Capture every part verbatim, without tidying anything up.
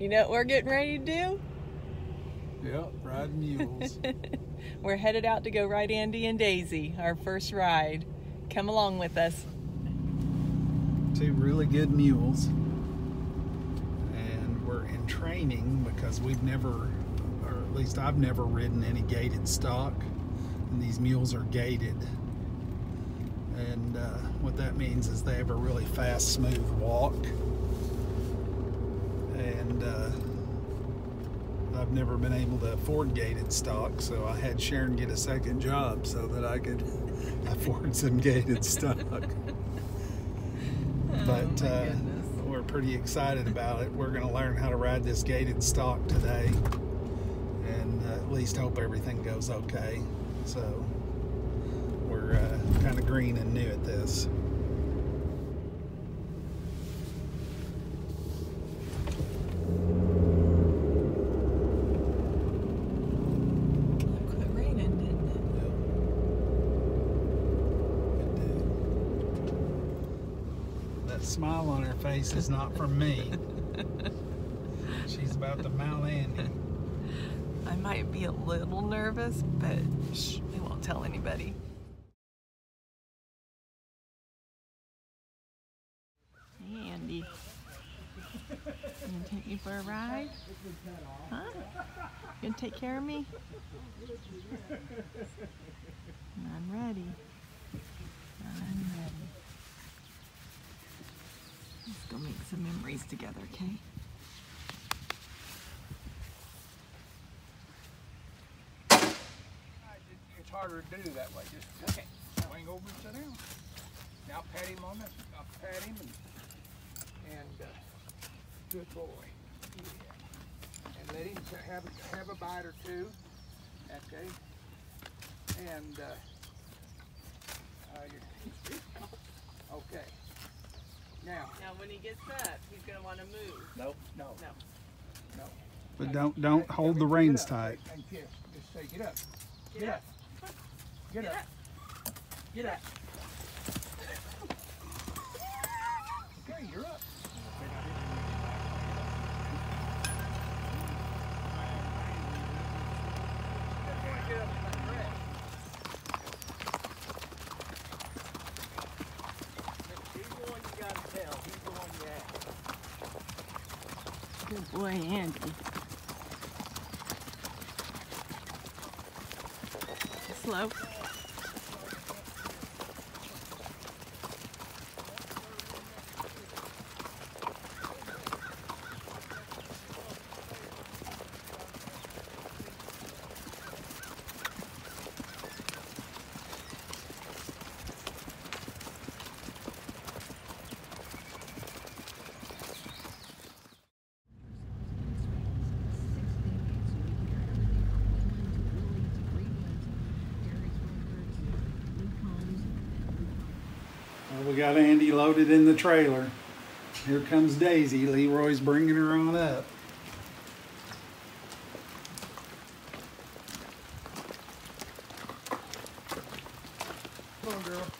You know what we're getting ready to do? Yep, riding mules. We're headed out to go ride Andy and Daisy, our first ride. Come along with us. Two really good mules. And we're in training because we've never, or at least I've never ridden any gated stock. And these mules are gated. And uh, what that means is they have a really fast, smooth walk. And uh, I've never been able to afford gated stock, so I had Sharon get a second job so that I could afford some gated stock. But uh, we're pretty excited about it. We're going to learn how to ride this gated stock today, and uh, at least hope everything goes okay. So we're uh, kind of green and new at this. Smile on her face is not from me. She's about to mount Andy. I might be a little nervous, but shh, we won't tell anybody. Hey, Andy. You gonna take me for a ride? Huh? You gonna take care of me? I'm ready. I'm ready. Let's go make some memories together, okay? It's harder to do that way. Just okay. Swing over and sit down. Now pat him on this. I'll pat him and and uh, good boy. Yeah. And let him have have a bite or two. Okay. And uh, uh, you're, okay. Now, now when he gets up, he's going to want to move. No, no, no, no. But don't don't hold the reins tight. And kiss. Just say, get up. Get, get up. up. Get, get up. up. Get up. Okay, you're up. Good boy, Andy. Slow. We got Andy loaded in the trailer. Here comes Daisy. Leroy's bringing her on up. Come on, girl.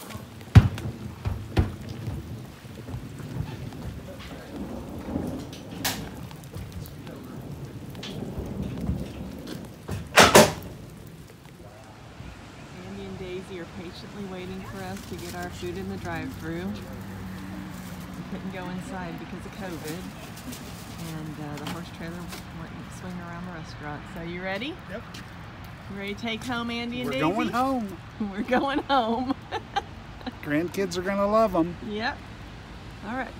Daisy are patiently waiting for us to get our food in the drive-thru. We couldn't go inside because of COVID, and uh, the horse trailer wouldn't swing around the restaurant. So you ready? Yep. You ready to take home Andy and We're Daisy? We're going home. We're going home. Grandkids are gonna love them. Yep. All right.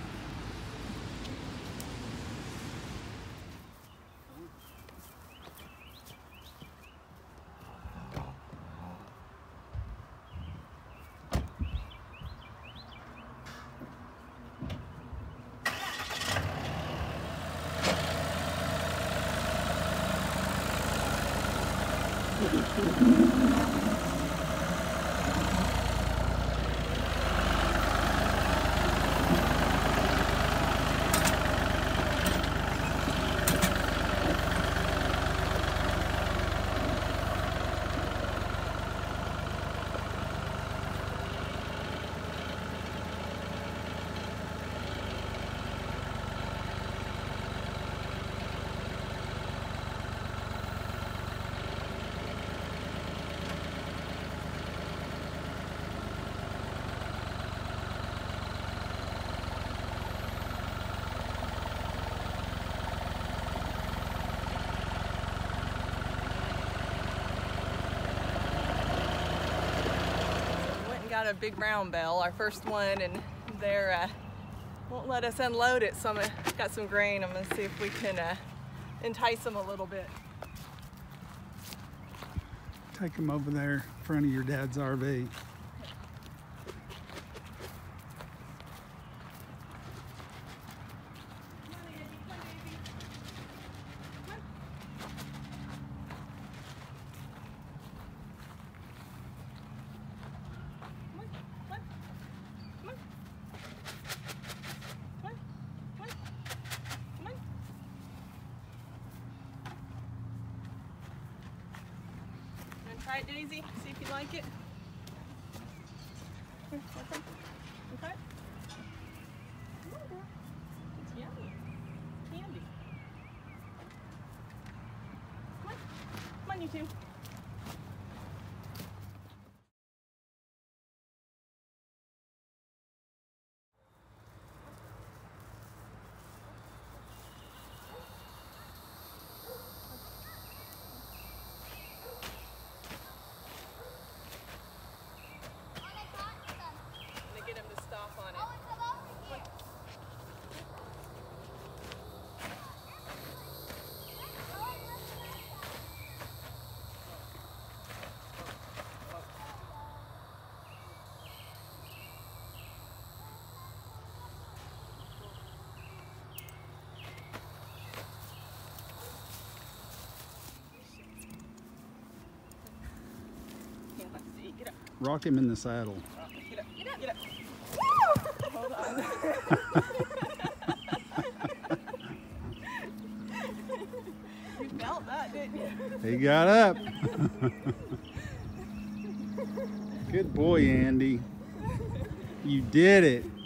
got a big brown bell, our first one, and they're uh, won't let us unload it. So I'm gonna, got some grain. I'm gonna see if we can uh, entice them a little bit. Take them over there in front of your dad's R V. Try it, Daisy. See if you like it. Here, want some? Okay. It's yummy. Candy. Come on. Come on, you two. Get him to stop on it. Here, let's see. Get up. Rock him in the saddle. Get up. Get up. Get up. Hold on. You felt that, didn't you? He got up. Good boy, Andy. You did it.